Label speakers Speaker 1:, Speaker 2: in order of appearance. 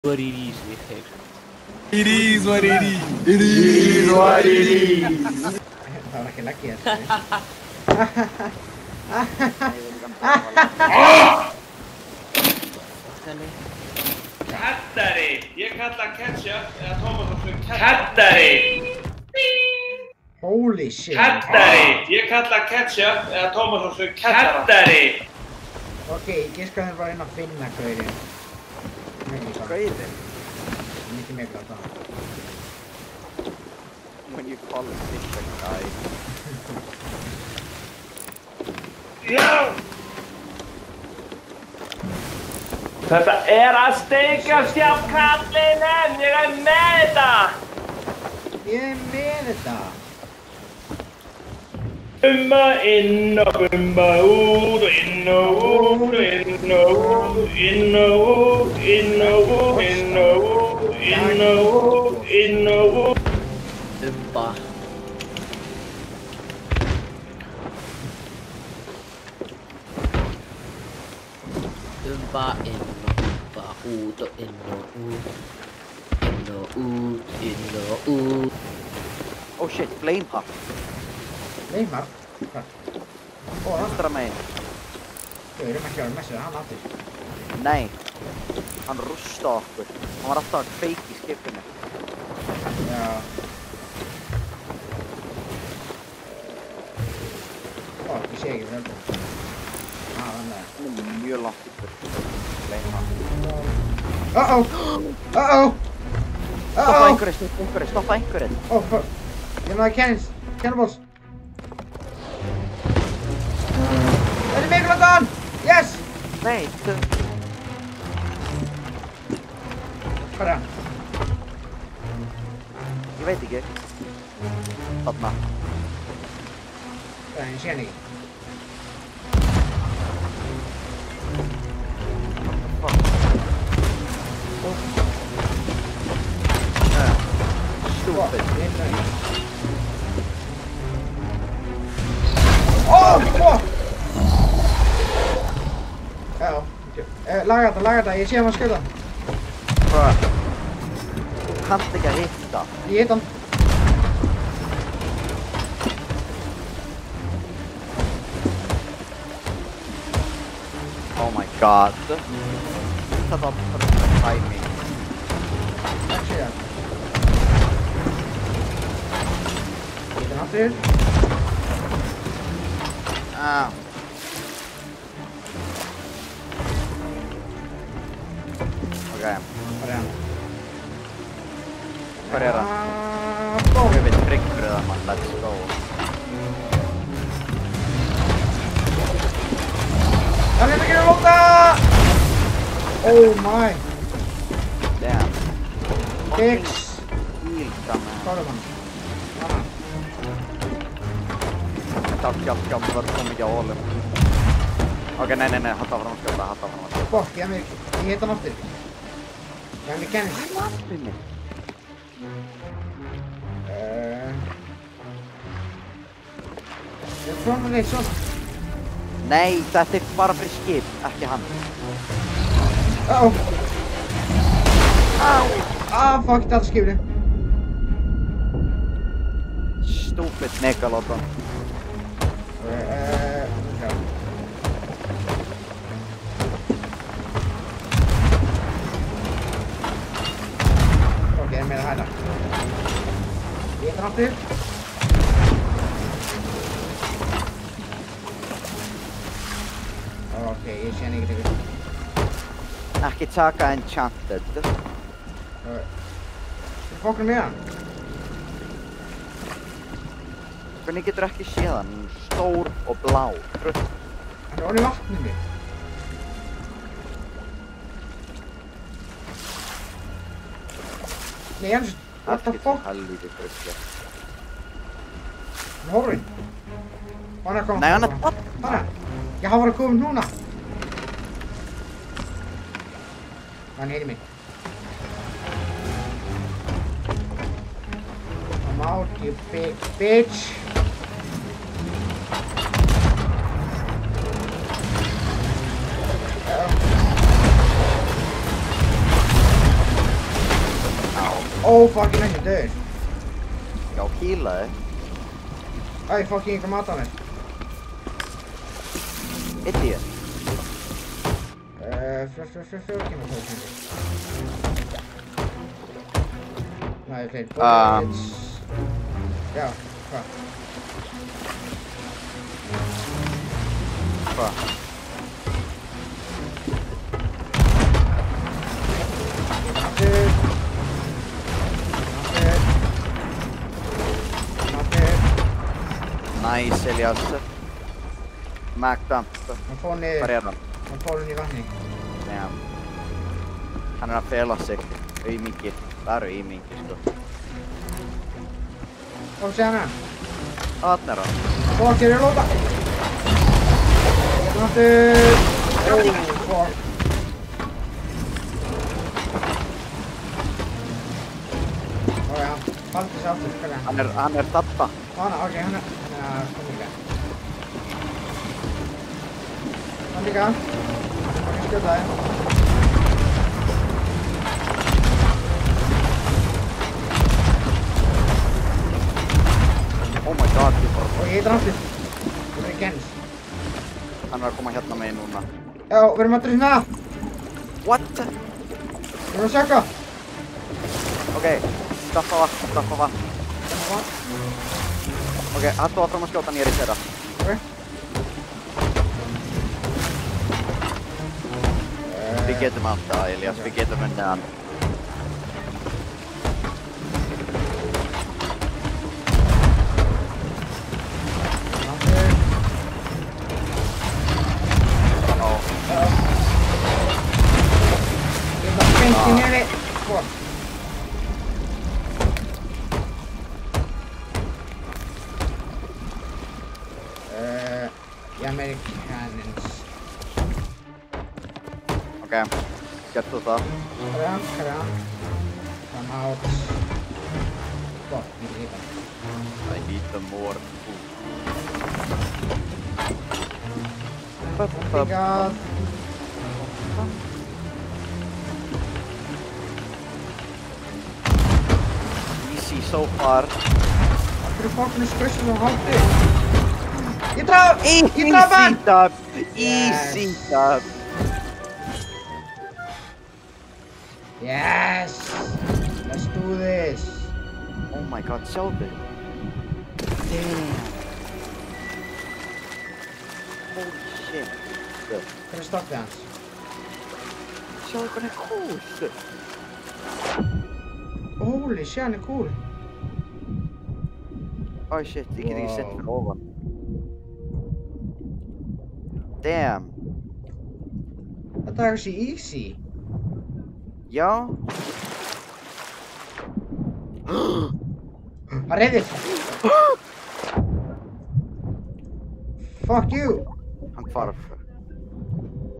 Speaker 1: what it is, Nick.
Speaker 2: It is what it is.
Speaker 3: It is what it is.
Speaker 4: Ahora que la quieres.
Speaker 5: Keddari! Ég kalla ketchup eða tómatsósu keddari!
Speaker 4: Holy shit.
Speaker 5: Keddari! Ég kalla ketchup eða tómatsósu keddari!
Speaker 4: Ok, ég skal bara reyna að finna gaurinn.
Speaker 3: Gaurinn?
Speaker 4: Mikið mikilvægt það.
Speaker 3: When you call it fish a guy.
Speaker 5: Já! Þetta að steikjast hjá kallinn en ég með þetta!
Speaker 4: Ég með þetta!
Speaker 5: Bumba inn og bumba út og inn og út og inn og út, inn og út, inn og út, inn og út, inn og út, inn og út.
Speaker 1: Bumba. Bumba inn og bumba út og inn og út. Inn og út, inn og út.
Speaker 3: Oh shit, Flameheart.
Speaker 4: Leymar? Hvað? Ó, það.
Speaker 3: Vestra megin.
Speaker 4: Við erum ekki að vera messið hann aftur.
Speaker 3: Nei. Hann rústa okkur. Hann var alltaf að kveiki í skipinu.
Speaker 4: Já. Ó, ég sé ekki fyrir öllu. Þannig að.
Speaker 3: Hann er mjög langt í burt. Flameheart.
Speaker 4: Uh-oh! Uh-oh!
Speaker 3: Stoppa einhverju, stoppa einhverju.
Speaker 4: Oh, fuck. Ég náði cannibals. Það er mikilvægt! Yes!
Speaker 3: Nei, þú...
Speaker 4: Hvað er hann?
Speaker 3: Ég veit ekki. Þarna.
Speaker 4: Það er ég sé hann ekki.
Speaker 3: Stúpid.
Speaker 4: Oh, fuck! Já, laga þetta, ég sé hann að skjóta.
Speaker 3: Hvað? Þú kannt ekki að hitta.
Speaker 4: Ég hitt hann.
Speaker 3: Oh my god. Þetta var perfect timing.
Speaker 4: Takk sé það. Ég hitt hann aftur.
Speaker 3: Ah. Ok.
Speaker 4: Hvað er hann?
Speaker 3: Hvar er hann?
Speaker 4: Bó!
Speaker 3: Ég veit tryggur það mann, let's go.
Speaker 4: Það er ekki að lóta! Oh my!
Speaker 3: Damn.
Speaker 4: Fix!
Speaker 3: Ílka með.
Speaker 4: Hvað er hann? Hanna.
Speaker 3: Hjálp, það kom ekki á hólum. Ok, nei, halda áfram að skjóta,
Speaker 4: Bokk, ég hitt hann aftur. Ég hef mig kennis.
Speaker 3: Hvað er lampið mitt?
Speaker 4: Ég er með þig svona.
Speaker 3: Nei, þetta er bara fyrir skip, ekki hann.
Speaker 4: Uh-oh. Ah, fuck, þetta er skipinu.
Speaker 3: Stupid Megalodon.
Speaker 4: Ok, ég er með að hæða. Ég hitt hann aftur. Ok, ég sé hann ekki til.
Speaker 3: Ekki taka Enchanted.
Speaker 4: Hvað fokkur með hann?
Speaker 3: Hvernig getur ekki séð hann? Stór og blá. Trött.
Speaker 4: Hann er ofan í vatninu. Nei, hann er what the fuck?
Speaker 3: Helvíti tröttlega.
Speaker 4: Hann er horfinn. Hann er að koma.
Speaker 3: Nei, hann er þarna.
Speaker 4: Hanna. Já, hann var að koma núna. Hann heyri mig. I'm out, you big bitch. Oh fuck, ég er ekki döður.
Speaker 3: Já, healaði.
Speaker 4: Æ, fuck, ég einhver mat á mér.
Speaker 3: Idiot.
Speaker 4: Kemur það ekki. Næ, fleiri bullets. Já, hvað?
Speaker 3: Hvað? Nice, Elias. Magda.
Speaker 4: Hann fór niður.
Speaker 3: Hvar er hann?
Speaker 4: Hann fór inn í vatni.
Speaker 3: Já. Hann að fela sig. Auðmingir. Það eru auðmingir, sko.
Speaker 4: Hvað sé hann?
Speaker 3: Þarna er hann.
Speaker 4: Fuck, ég er að lóta. Aftur. Oh, fuck. Ó já, haldi þessi aftur, hvað er hann?
Speaker 3: Hann er þarna.
Speaker 4: Hana, ok, hann er kom líka. Hann líka. Hann er skjótaði.
Speaker 3: Oh my god, ég bara...
Speaker 4: Og ég heitir aftur. Ég er gens.
Speaker 3: Hann er að koma hérna með núna.
Speaker 4: Já, við erum aftur í svona.
Speaker 3: What?
Speaker 4: Við erum að sökka.
Speaker 3: Ok, staffa vatn, staffa vatn. Ok, haltu áfram að skjóta hann, ég er í þeirra.
Speaker 4: Ok.
Speaker 3: Við getum alltaf, Elias, við getum unnið hann.
Speaker 4: Aftur.
Speaker 3: Ó,
Speaker 4: Ég er bara beint í nefi. Fuck. Americans.
Speaker 3: ok, gertu það.
Speaker 4: Come out. Fuck, ég hita.
Speaker 3: I need the more food.
Speaker 4: Oh my god.
Speaker 3: Easy so far.
Speaker 4: Akkur er fokkinu skrössið svo haldið. Ég draf hann!
Speaker 3: Easy dub! Easy dub!
Speaker 4: Yes! Let's do this!
Speaker 3: Oh my god, sjáðu! Damn! Holy shit!
Speaker 4: Hver er stoppið hans?
Speaker 3: Sjáðu hvað hann er cool!
Speaker 4: Holy shit, hann er cool!
Speaker 3: Oh shit, ég get ekki sett fyrir ofan. Damn!
Speaker 4: Þetta er þessi easy.
Speaker 3: Já?
Speaker 4: Hann reyðir! Fuck you!
Speaker 3: Hann hvarf.